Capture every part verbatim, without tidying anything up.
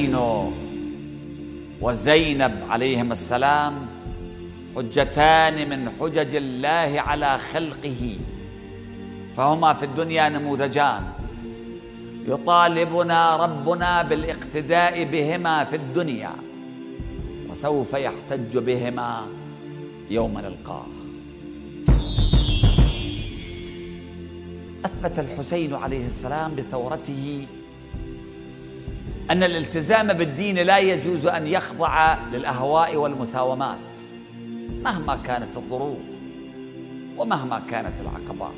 الحسين وزينب عليهم السلام حجتان من حجج الله على خلقه، فهما في الدنيا نموذجان يطالبنا ربنا بالاقتداء بهما في الدنيا، وسوف يحتج بهما يوم نلقاه. أثبت الحسين عليه السلام بثورته أن الالتزام بالدين لا يجوز أن يخضع للأهواء والمساومات مهما كانت الظروف ومهما كانت العقبات.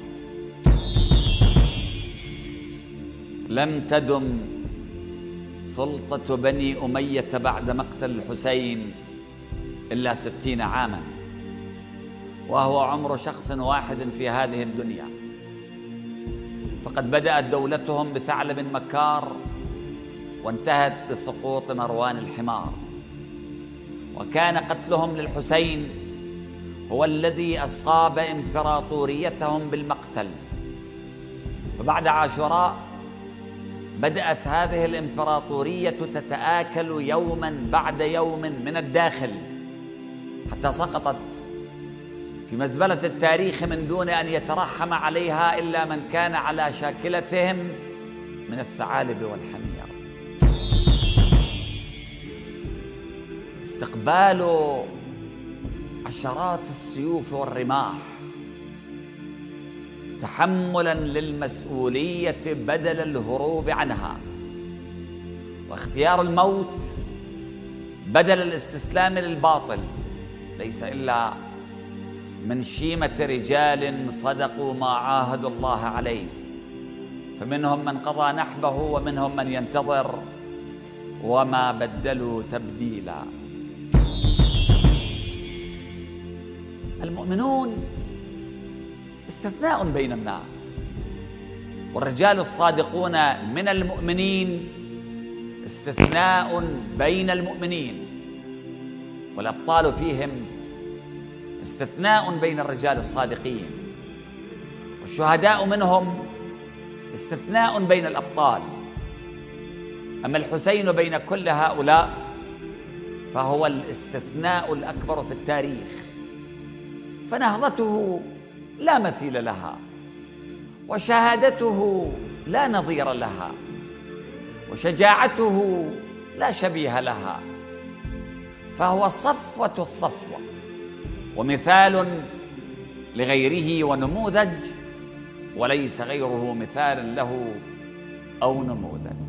لم تدم سلطة بني أمية بعد مقتل الحسين إلا ستين عاما، وهو عمر شخص واحد في هذه الدنيا، فقد بدأت دولتهم بثعلب مكار وانتهت بسقوط مروان الحمار، وكان قتلهم للحسين هو الذي أصاب إمبراطوريتهم بالمقتل. فبعد عاشوراء بدأت هذه الإمبراطورية تتآكل يوما بعد يوم من الداخل، حتى سقطت في مزبلة التاريخ من دون أن يترحم عليها إلا من كان على شاكلتهم من الثعالب والحمير. استقبال عشرات السيوف والرماح تحملا للمسؤولية بدل الهروب عنها، واختيار الموت بدل الاستسلام للباطل ليس إلا من شيمة رجال صدقوا ما عاهدوا الله عليه، فمنهم من قضى نحبه ومنهم من ينتظر وما بدلوا تبديلا. المؤمنون استثناء بين الناس، والرجال الصادقون من المؤمنين استثناء بين المؤمنين، والأبطال فيهم استثناء بين الرجال الصادقين، والشهداء منهم استثناء بين الأبطال. أما الحسين بين كل هؤلاء فهو الاستثناء الأكبر في التاريخ، فنهضته لا مثيل لها، وشهادته لا نظير لها، وشجاعته لا شبيه لها، فهو صفوة الصفوة ومثال لغيره ونموذج، وليس غيره مثال له أو نموذج.